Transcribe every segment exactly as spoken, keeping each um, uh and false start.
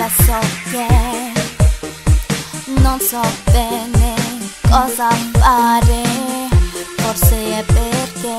ora so che non so bene cosa fare, forse è perché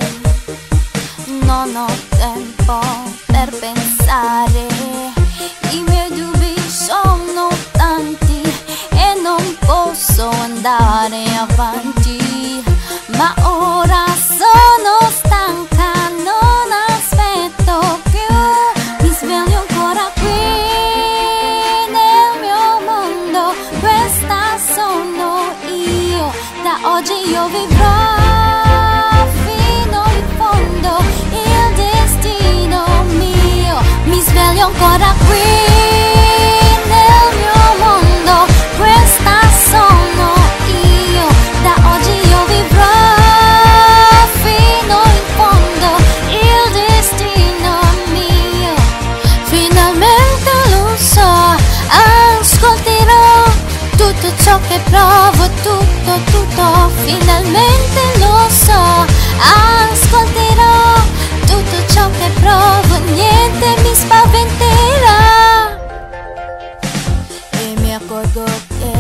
non ho tempo per pensare. I miei dubbi sono tanti e non posso andare avanti, ma ora sono stanca, non aspetto più, mi sveglio ancora qui nel mio mondo, questa sono io, da oggi io vivrò fino in fondo, il destino mio, mi sveglio ancora qui nel mio mondo, questa sono io, da oggi io vivrò fino in fondo, il destino mio, finalmente lo so, ascolterò tutto ciò che provo, tutto, tutto, finalmente lo so, ascolterò tutto ciò che provo, niente mi spaventerà. E mi accorgo che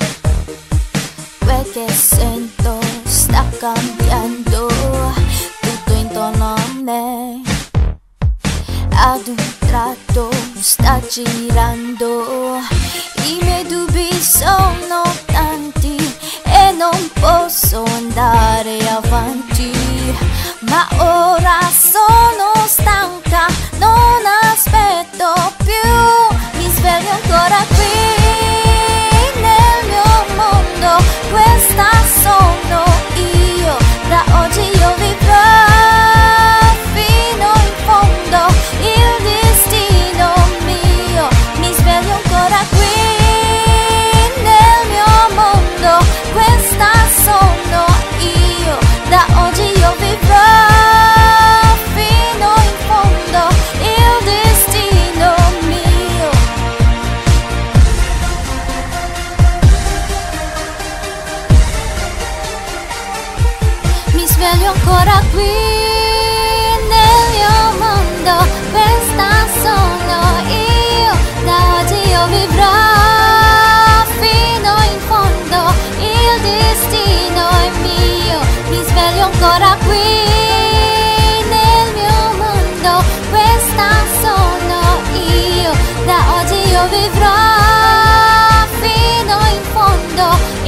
quel che sento sta cambiando tutto intorno a me, ad un tratto sta girando, i miei dubbi sono tanti e non posso andare avanti, ma ora sono stanca, non aspetto più, mi sveglio ancora qui nel mio mondo, questa sono io, da oggi io vivrò fino in fondo, il destino mio, mi sveglio ancora qui nel mio mondo, questa sono io, da oggi io vivrò fino in fondo, il destino mio. Mi sveglio ancora qui nel mio mondo, questa sono io, da oggi io vivrò fino in fondo, il destino è mio, mi sveglio ancora qui nel mio mondo, questa sono io, da oggi io vivrò fino in fondo,